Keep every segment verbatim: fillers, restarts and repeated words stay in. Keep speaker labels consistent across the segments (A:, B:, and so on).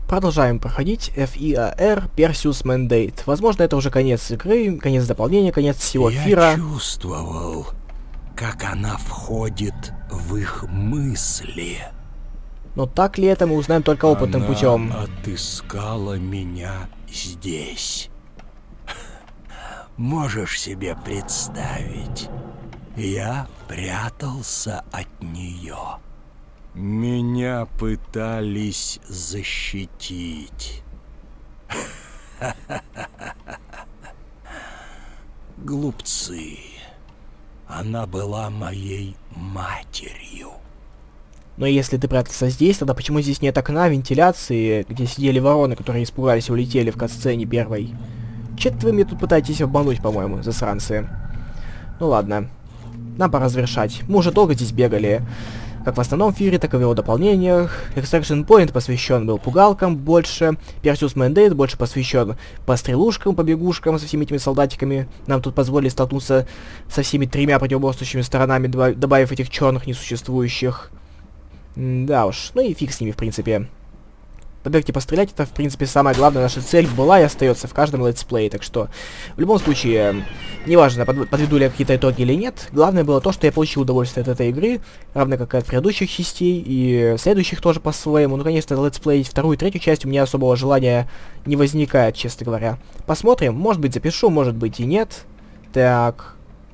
A: Продолжаем проходить эф и а эр Perseus Mandate. Возможно, это уже конец игры, конец дополнения, конец всего эфира.
B: Я чувствовал, как она входит в их мысли.
A: Но так ли это, мы узнаем только опытным
B: она
A: путем.
B: Отыскала меня здесь. Можешь себе представить, я прятался от нее. Меня пытались защитить. Глупцы. Она была моей матерью.
A: Но если ты прятался здесь, тогда почему здесь нет окна вентиляции, где сидели вороны, которые испугались и улетели в катсцене первой? Че-то вы мне тут пытаетесь обмануть, по-моему, засранцы. Ну ладно. Нам пора завершать. Мы уже долго здесь бегали. Как в основном эфире, так и в его дополнениях. Extraction Point посвящен был пугалкам больше. Perseus Mandate больше посвящен по стрелушкам, по бегушкам со всеми этими солдатиками. Нам тут позволили столкнуться со всеми тремя противоборствующими сторонами, добавив этих черных несуществующих. М да уж, ну и фиг с ними, в принципе. Побегать и пострелять, это, в принципе, самая главная наша цель была и остается в каждом летсплее, так что, в любом случае, неважно, под, подведу ли я какие-то итоги или нет, главное было то, что я получил удовольствие от этой игры, равно как и от предыдущих частей, и следующих тоже по-своему. Ну, конечно, летсплеить вторую и третью часть у меня особого желания не возникает, честно говоря. Посмотрим, может быть запишу, может быть и нет. Так.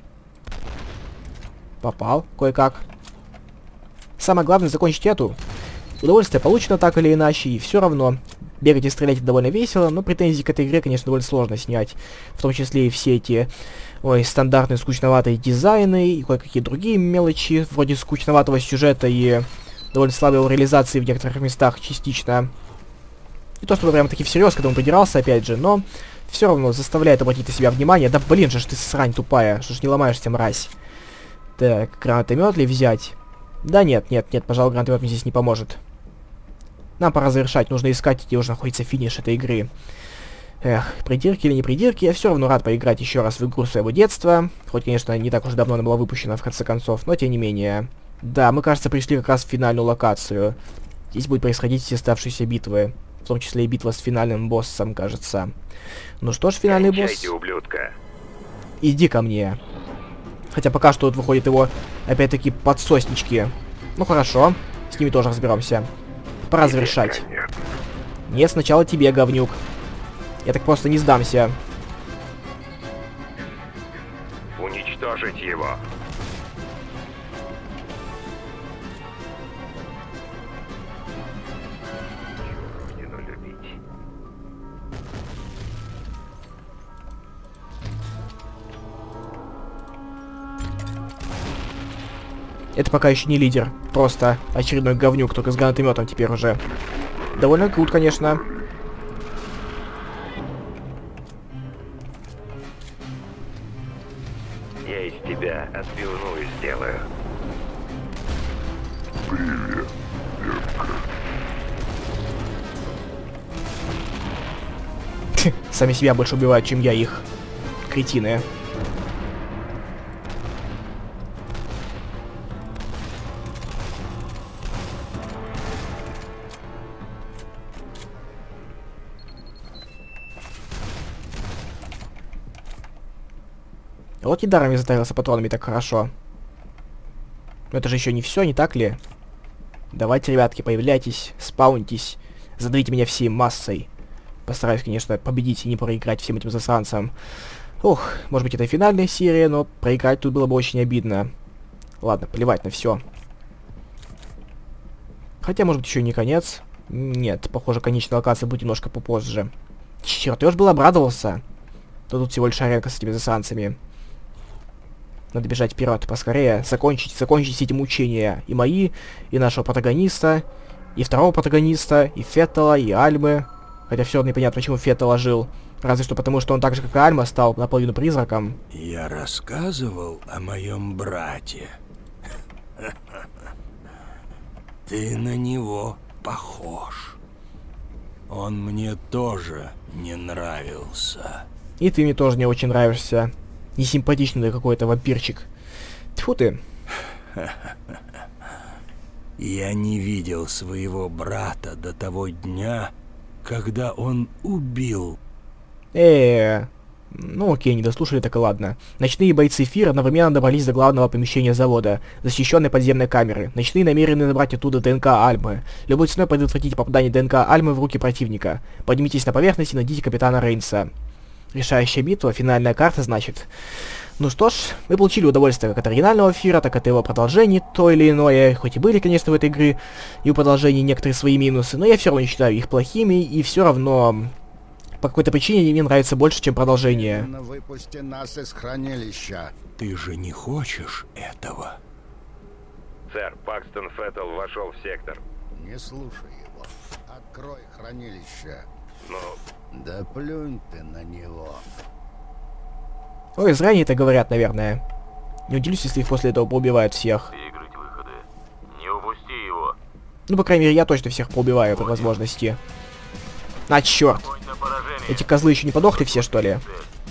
A: Попал, кое-как. Самое главное закончить эту. Удовольствие получено так или иначе, и все равно. Бегать и стрелять это довольно весело, но претензии к этой игре, конечно, довольно сложно снять. В том числе и все эти, ой, стандартные скучноватые дизайны, и кое-какие другие мелочи, вроде скучноватого сюжета и довольно слабой реализации в некоторых местах частично. Не то чтобы прям таки всерьез к этому придирался, опять же, но все равно заставляет обратить на себя внимание. Да блин же ж ты срань тупая, что ж не ломаешься, мразь. Так, гранатомет ли взять? Да нет, нет, нет, пожалуй, гранатомет мне здесь не поможет. Нам пора завершать, нужно искать, где уже находится финиш этой игры. Эх, придирки или не придирки, я все равно рад поиграть еще раз в игру своего детства. Хоть, конечно, не так уж давно она была выпущена, в конце концов, но тем не менее. Да, мы, кажется, пришли как раз в финальную локацию. Здесь будет происходить все оставшиеся битвы. В том числе и битва с финальным боссом, кажется. Ну что ж, финальный босс.
C: Ублюдка.
A: Иди ко мне. Хотя пока что тут выходят его, опять-таки, подсоснички. Ну хорошо, с ними тоже разберемся. Пора завершать. Нет, сначала тебе, говнюк. Я так просто не сдамся.
C: Уничтожить его. Чувственно любить.
A: Это пока еще не лидер. Просто очередной говнюк, только с гранатометом теперь уже. Довольно крут, конечно.
C: Я из тебя отбивную сделаю.
D: Привет, детка.
A: Сами себя больше убивают, чем я их. Кретины. Вот недаром я затарился патронами так хорошо. Но это же еще не все, не так ли? Давайте, ребятки, появляйтесь, спаунитесь, задавите меня всей массой. Постараюсь, конечно, победить и не проиграть всем этим засранцам. Ух, может быть, это и финальная серия, но проиграть тут было бы очень обидно. Ладно, плевать на все. Хотя, может быть, еще и не конец. Нет, похоже, конечная локация будет немножко попозже. Черт, я уж был обрадовался. То тут всего лишь аренка с этими засранцами. Надо бежать вперед, поскорее. Закончить, закончить эти мучения. И мои, и нашего протагониста, и второго протагониста, и Феттела, и Альмы. Хотя все равно непонятно, почему Феттела жил. Разве что потому, что он так же, как и Альма, стал наполовину призраком.
B: Я рассказывал о моем брате. Ты на него похож. Он мне тоже не нравился.
A: И ты мне тоже не очень нравишься. Несимпатичный какой-то вампирчик. Тьфу ты.
B: Я не видел своего брата до того дня, когда он убил.
A: Э, ну окей, не дослушали, так и ладно. Ночные бойцы Фир одновременно добрались до главного помещения завода, защищенной подземной камеры. Ночные намерены набрать оттуда ДНК Альмы. Любой ценой предотвратите попадание ДНК Альмы в руки противника. Поднимитесь на поверхность и найдите капитана Рейнса. Решающая битва, финальная карта, значит. Ну что ж, мы получили удовольствие как от оригинального Фира, так и от его продолжений, то или иное. Хоть и были, конечно, в этой игре и у продолжений некоторые свои минусы, но я все равно не считаю их плохими, и все равно по какой-то причине они мне нравятся больше, чем продолжение.
D: Выпусти нас из хранилища.
B: Ты же не хочешь этого?
C: Сэр, Пакстон Феттл вошел в сектор.
D: Не слушай его. Открой хранилище.
C: Но
D: Да плюнь ты на него.
A: Ой, зря они это говорят, наверное. Не удивлюсь, если их после этого поубивают всех.
E: Выиграть выходы. Не упусти его.
A: Ну, по крайней мере, я точно всех поубиваю по возможности. А, черт!
E: Конь на поражение.
A: Эти козлы еще не подохли все, что ли?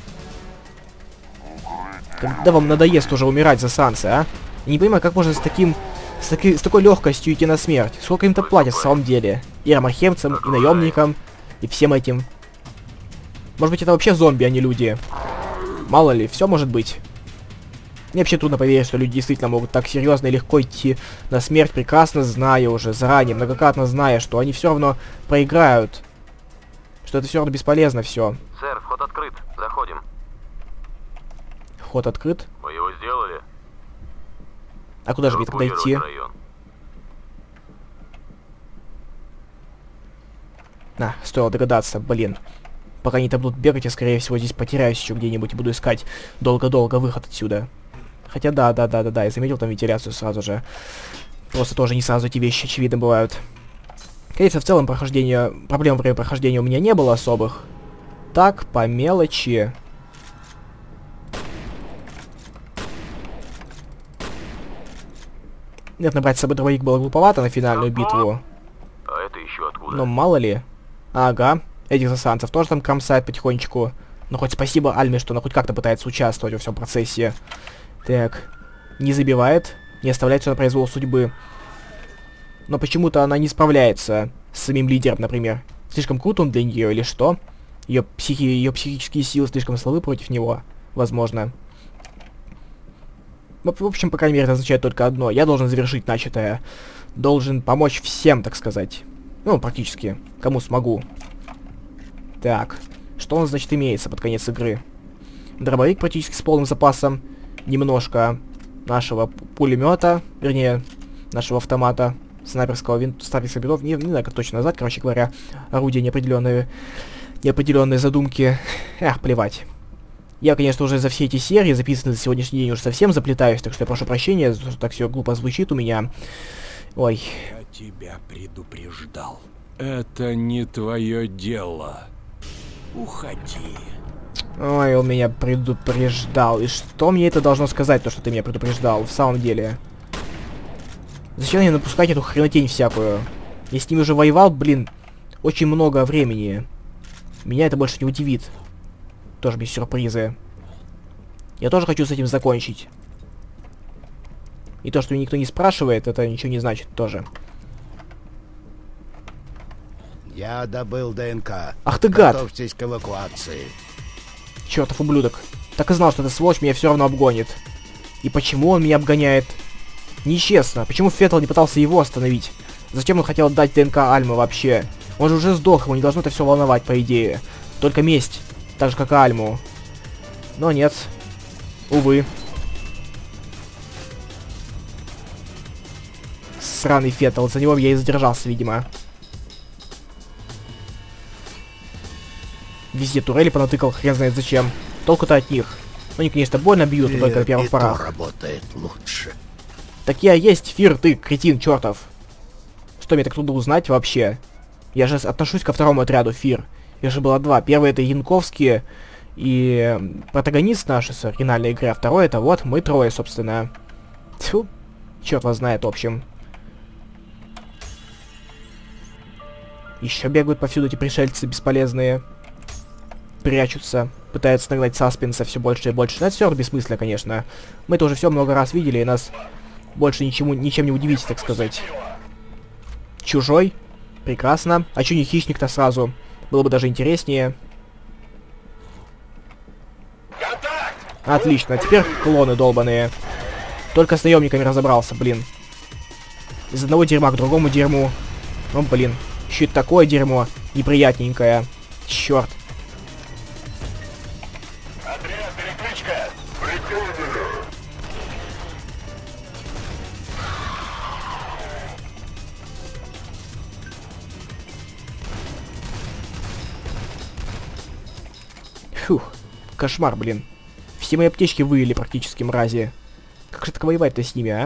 A: Когда вам надоест уже умирать, засранцы, а? Я не понимаю, как можно с таким... С, таки, с такой легкостью идти на смерть. Сколько им-то платят в самом деле? И армахемцам, и наемникам, и всем этим. Может быть, это вообще зомби, а не люди? Мало ли, все может быть. Мне вообще трудно поверить, что люди действительно могут так серьезно и легко идти на смерть, прекрасно зная уже, заранее, многократно зная, что они все равно проиграют. Что это все равно бесполезно все.
E: Сэр, вход открыт. Заходим.
A: Вход открыт.
E: Мы его сделали.
A: А куда же мне тогда идти?
E: Район.
A: А, стоило догадаться, блин. Пока они там будут бегать, я, скорее всего, здесь потеряюсь еще где-нибудь и буду искать долго-долго выход отсюда. Хотя да, да, да, да, да, я заметил там вентиляцию сразу же. Просто тоже не сразу эти вещи очевидно бывают. Конечно, в целом прохождение... Проблем во время прохождения у меня не было особых. Так, по мелочи. Нет, набрать с собой дробовик было глуповато на финальную битву.
E: А это еще откуда?
A: Но мало ли. Ага. Этих засранцев тоже там кромсает потихонечку. Но хоть спасибо Альме, что она хоть как-то пытается участвовать во всем процессе. Так. Не забивает. Не оставляет все на произвол судьбы. Но почему-то она не справляется с самим лидером, например. Слишком крут он для нее или что? Ее, психи... Ее психические силы слишком слабы против него. Возможно. В общем, по крайней мере, это означает только одно. Я должен завершить начатое. Должен помочь всем, так сказать. Ну, практически. Кому смогу. Так. Что у нас, значит, имеется под конец игры? Дробовик практически с полным запасом. Немножко нашего пулемета. Вернее, нашего автомата. Снайперского винта. Снайперских винтов. Не, не знаю, как точно назвать. Короче говоря, орудия неопределенные. Неопределенные задумки. Эх, плевать. Я, конечно, уже за все эти серии, записанные за сегодняшний день, уже совсем заплетаюсь, так что я прошу прощения, что так все глупо звучит у меня. Ой.
B: Я тебя предупреждал. Это не твое дело. Уходи.
A: Ой, он меня предупреждал. И что мне это должно сказать, то, что ты меня предупреждал, в самом деле? Зачем мне напускать эту хренотень всякую? Я с ними уже воевал, блин, очень много времени. Меня это больше не удивит. Тоже без сюрпризы. Я тоже хочу с этим закончить. И то, что никто не спрашивает, это ничего не значит тоже.
D: Я добыл ДНК.
A: Ах ты гад!
D: Готовьтесь к эвакуации.
A: Чертов ублюдок. Так и знал, что эта сволочь меня все равно обгонит. И почему он меня обгоняет? Нечестно. Почему Феттл не пытался его остановить? Зачем он хотел отдать ДНК Альмы вообще? Он же уже сдох, ему не должно это все волновать, по идее. Только месть. Так же, как и Альму. Но нет. Увы. Сраный Феттл. За него я и задержался, видимо. Везде турели понатыкал, хрен знает зачем. Толку-то от них. Они, конечно, больно бьют, но только на первых порах.
D: Работает лучше.
A: Так я есть, Фир, ты, кретин, чертов. Что, мне так трудно узнать вообще? Я же отношусь ко второму отряду, Фир. Их же было два. Первый это Янковские и протагонист наш с оригинальной игры, а второй это вот мы трое, собственно. Тьфу. Черт вас знает, в общем. Еще бегают повсюду эти пришельцы бесполезные. Прячутся. Пытаются нагнать саспенса все больше и больше. Но это все бессмысленно, конечно. Мы это уже все много раз видели, и нас больше ничему, ничем не удивите, так сказать. Чужой. Прекрасно. А чё не хищник-то сразу? Было бы даже интереснее. Отлично, теперь клоны долбаные. Только с наемниками разобрался, блин. Из одного дерьма к другому дерьму. Ну, блин. Еще и такое дерьмо неприятненькое. Черт. Фух. Кошмар, блин. Все мои аптечки выели практически, мрази. Как же так воевать-то с ними, а?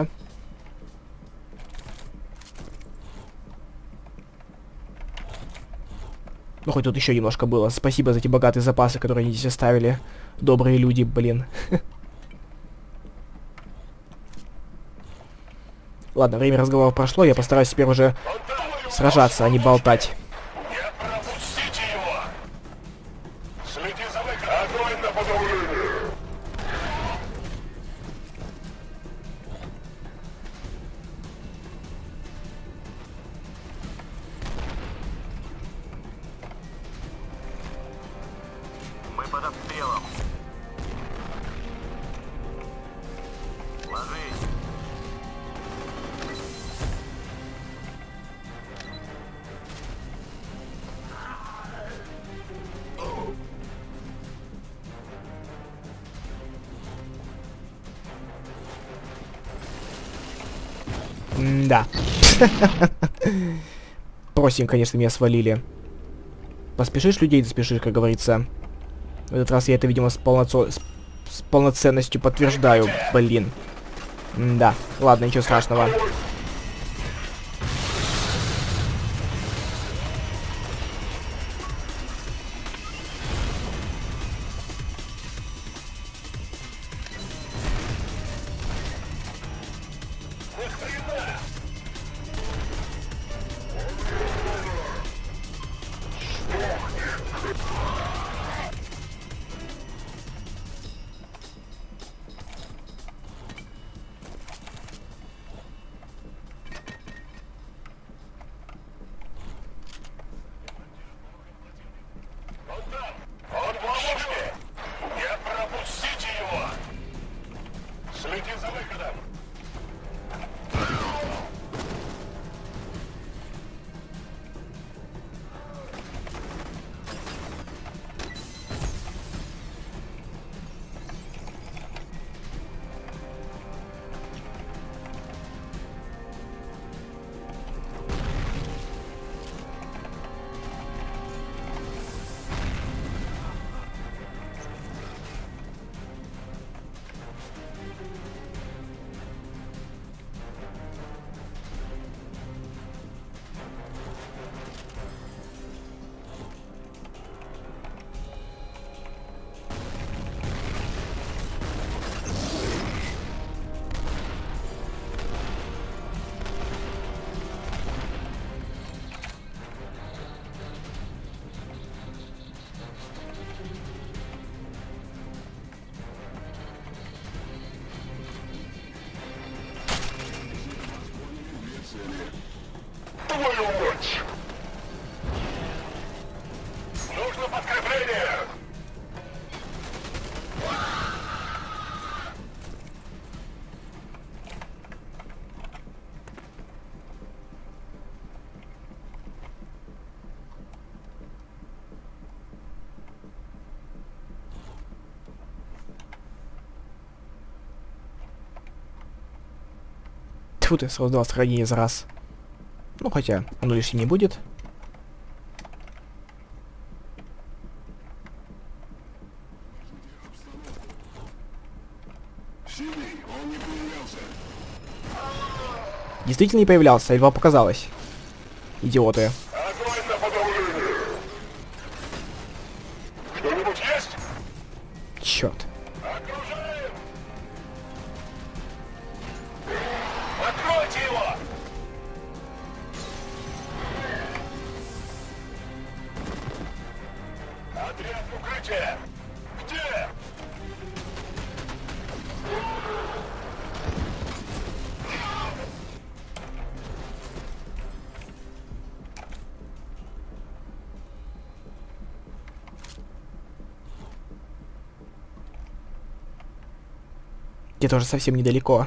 A: Ну, хоть тут еще немножко было. Спасибо за эти богатые запасы, которые они здесь оставили. Добрые люди, блин. Ладно, время разговора прошло. Я постараюсь теперь уже сражаться, а не болтать.
E: Мы под обстрелом. Ложись.
A: М-да. Просим, конечно, меня свалили. Поспешишь, людей доспешишь, как говорится. В этот раз я это, видимо, с, полноцо... с... с полноценностью подтверждаю. Блин. М-да. Ладно, ничего страшного.
F: Нужно подкрепление!
A: Тьфу ты, сразу два сохранения за раз. Ну, хотя, оно лишним не будет. Действительно не появлялся, или вам показалось? Идиоты.
F: Огонь на подавление! Кто-нибудь есть?
A: Черт.
F: Окружаем! Откройте его! Отряд укрытия! Где?
A: где-то уже совсем недалеко.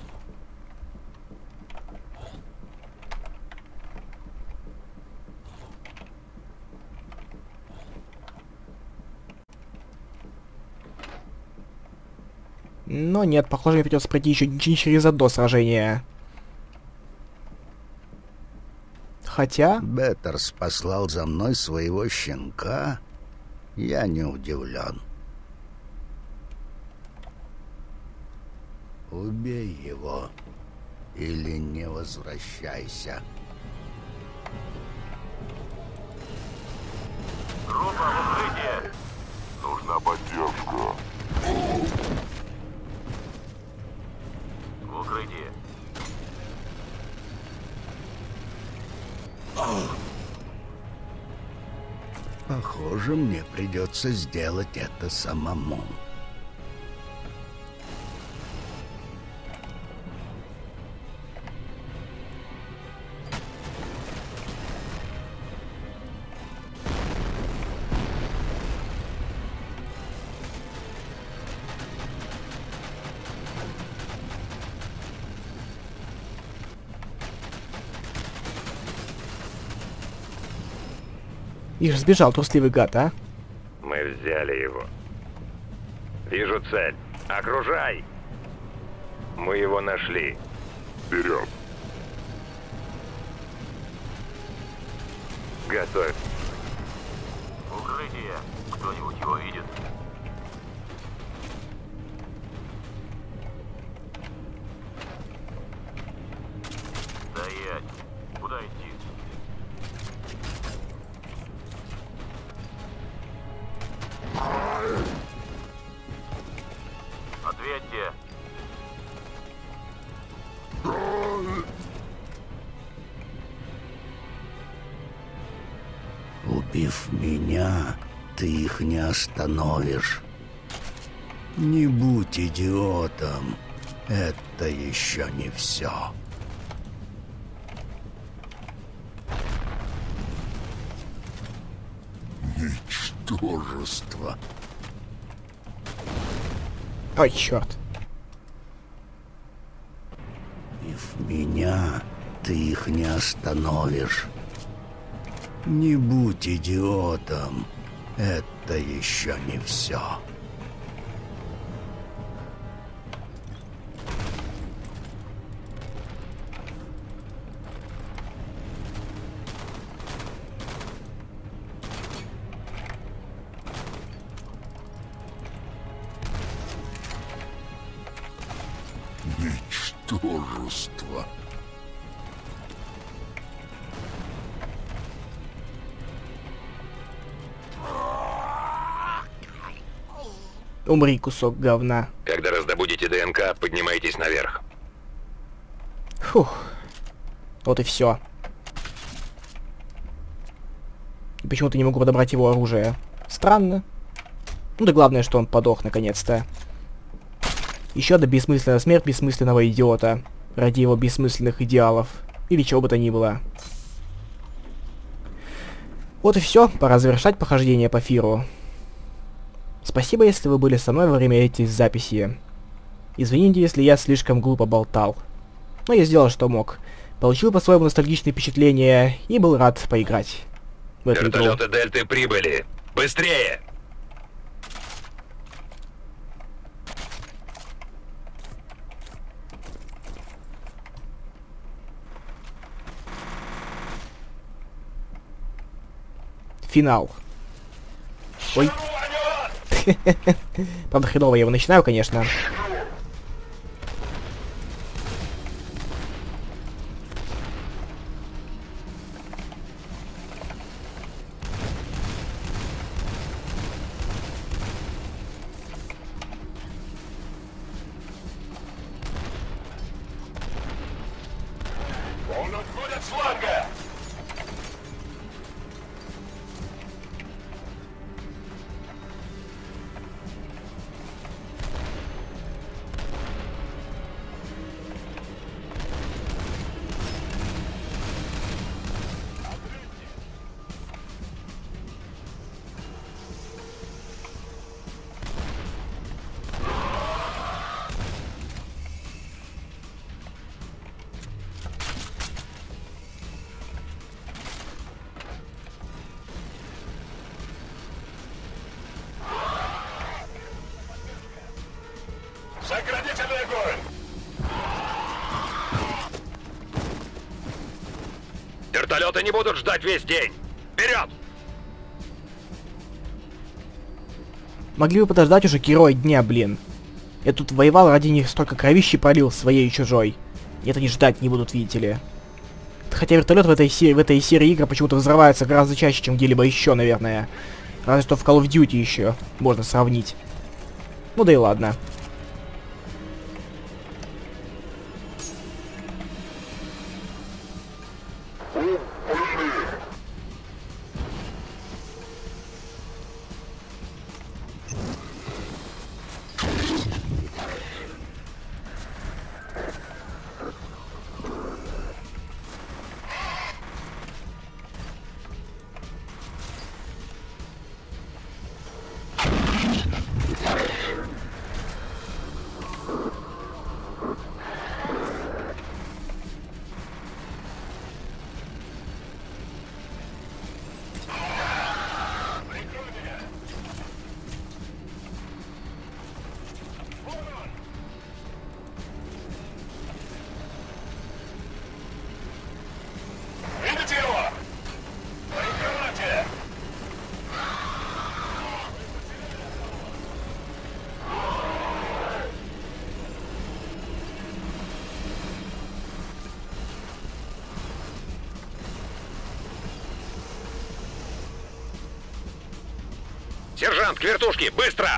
A: Но нет, похоже, мне придется пройти еще не через одно сражение. Хотя...
D: Беттерс послал за мной своего щенка? Я не удивлен. Убей его. Или не возвращайся.
E: Группа в укрытие.
F: Нужна поддержка.
E: В укрытие.
D: Похоже, мне придется сделать это самому.
A: Ишь, сбежал трусливый гад, а?
C: Мы взяли его. Вижу цель. Окружай! Мы его нашли.
F: Вперед.
C: Готовь.
E: Укрытие. Кто-нибудь его видит? Стоять. Куда идти? Ответьте.
D: Убив меня, ты их не остановишь. Не будь идиотом. Это еще не все. Ничтожество.
A: Ой, черт.
D: Убив меня, ты их не остановишь. Не будь идиотом. Это еще не все. Ничтожество.
A: Умри, кусок говна.
C: Когда раздобудете ДНК, поднимайтесь наверх.
A: Фух. Вот и все. Почему-то не могу подобрать его оружие. Странно. Ну да главное, что он подох наконец-то. Еще одна бессмысленная смерть бессмысленного идиота. Ради его бессмысленных идеалов. Или чего бы то ни было. Вот и все. Пора завершать похождение по Фиру. Спасибо, если вы были со мной во время этой записи. Извините, если я слишком глупо болтал. Но я сделал, что мог. Получил по-своему ностальгичные впечатления и был рад поиграть в эту игру.
C: Вертолеты Дельты прибыли. Быстрее!
A: Финал. Ой. Правда, хреново я его начинаю, конечно.
F: Он отходит с фланга. Заградительный огонь!
C: Вертолеты не будут ждать весь день! Вперед!
A: Могли бы подождать уже герой дня, блин. Я тут воевал ради них, столько кровищи пролил, своей и чужой. И это не ждать не будут, видите ли. Хотя вертолет в этой серии, в этой серии игр почему-то взрывается гораздо чаще, чем где-либо еще, наверное. Разве что в Call of Duty еще можно сравнить. Ну да и ладно.
F: Видите его? Прикрывайте!
C: Сержант, к вертушке! Быстро!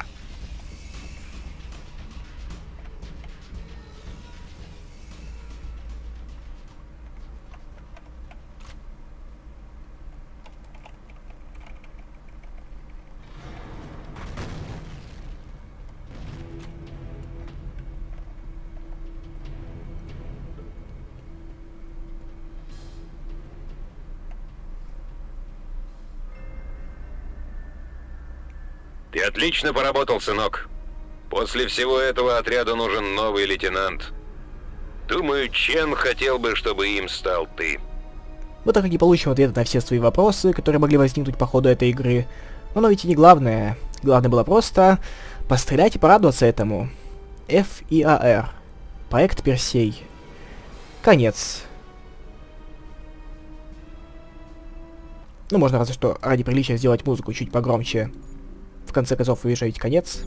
C: Ты отлично поработал, сынок. После всего этого отряду нужен новый лейтенант. Думаю, Чен хотел бы, чтобы им стал ты.
A: Мы так и не получим ответа на все свои вопросы, которые могли возникнуть по ходу этой игры. Но оно ведь и не главное. Главное было просто пострелять и порадоваться этому. эф и а эр. Проект Персей. Конец. Ну, можно разве что ради приличия сделать музыку чуть погромче. В конце концов, вы видите конец.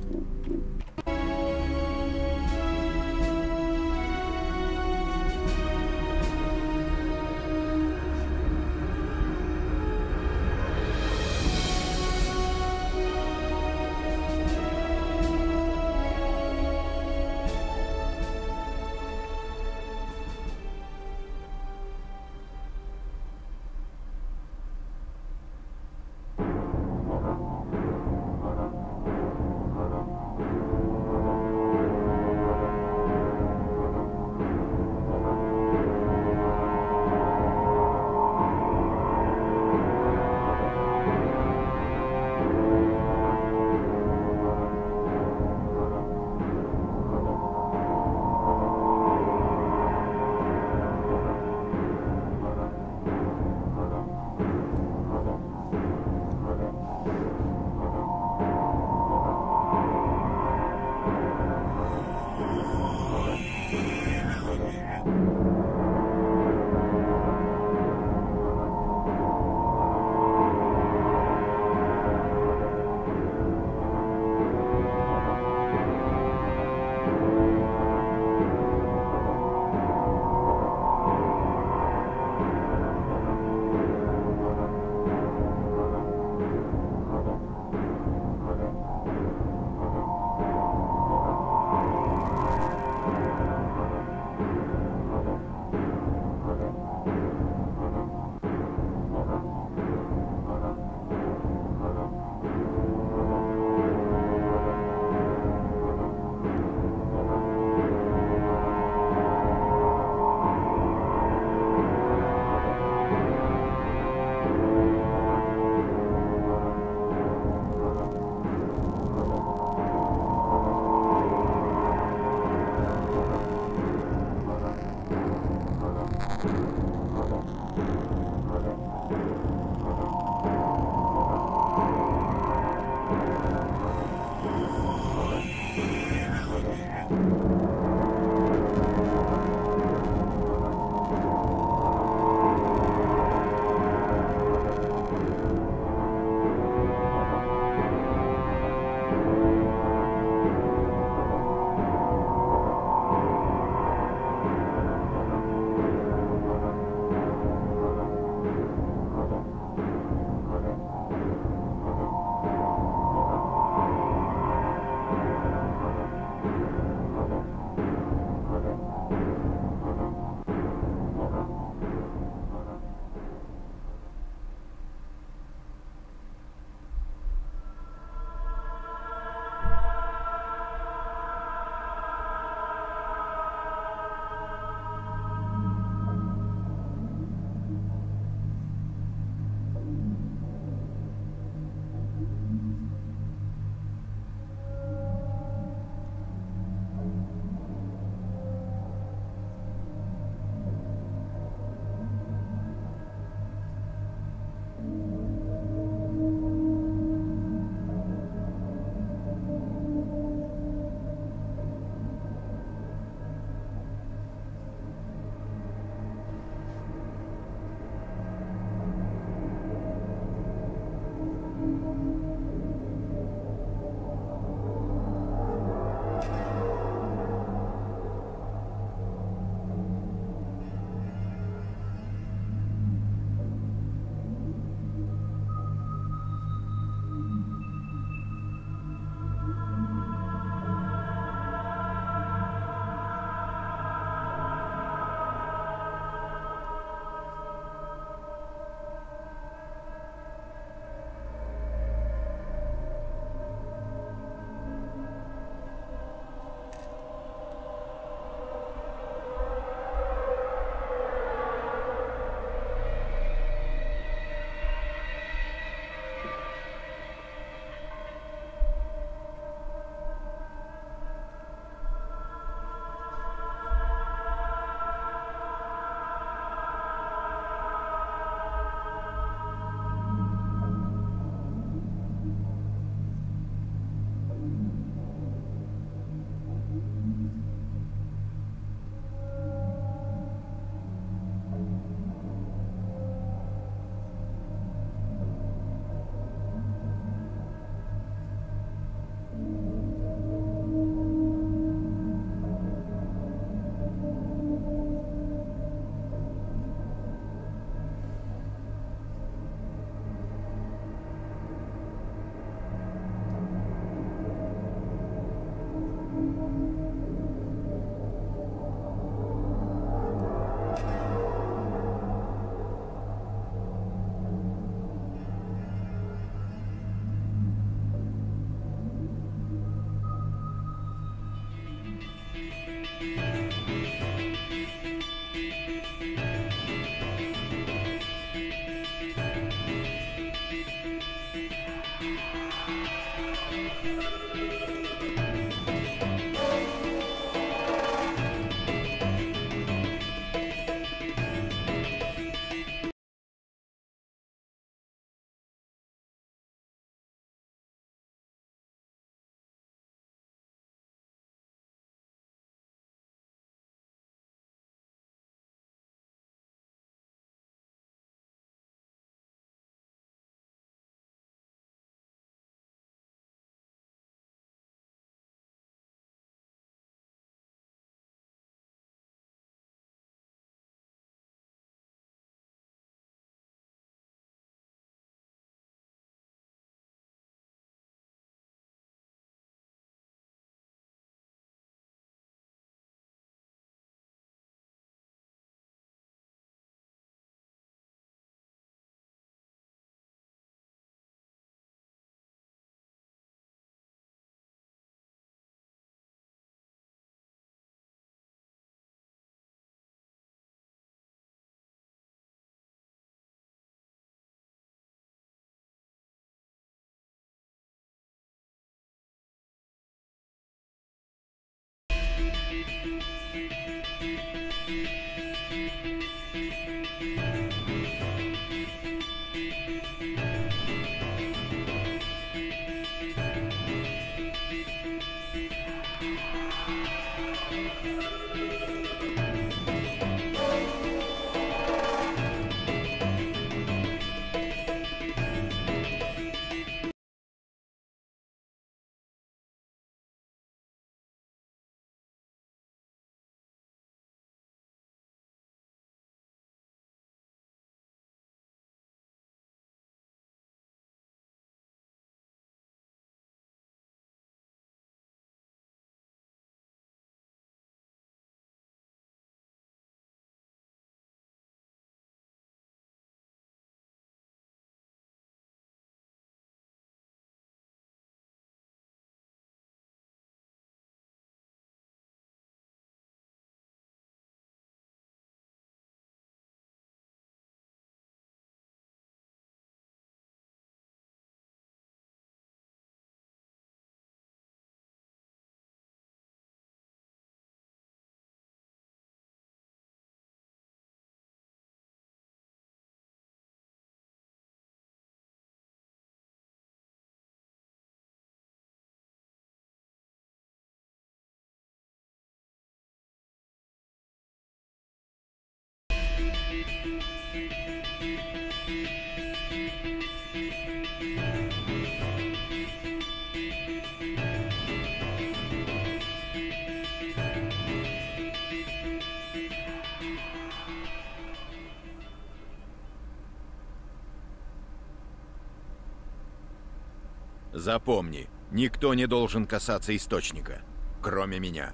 G: Запомни, никто не должен касаться источника, кроме меня.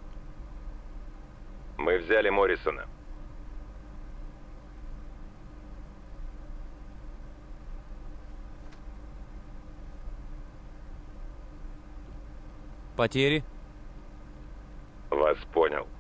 C: Мы взяли Моррисона.
H: Потери?
C: Вас понял.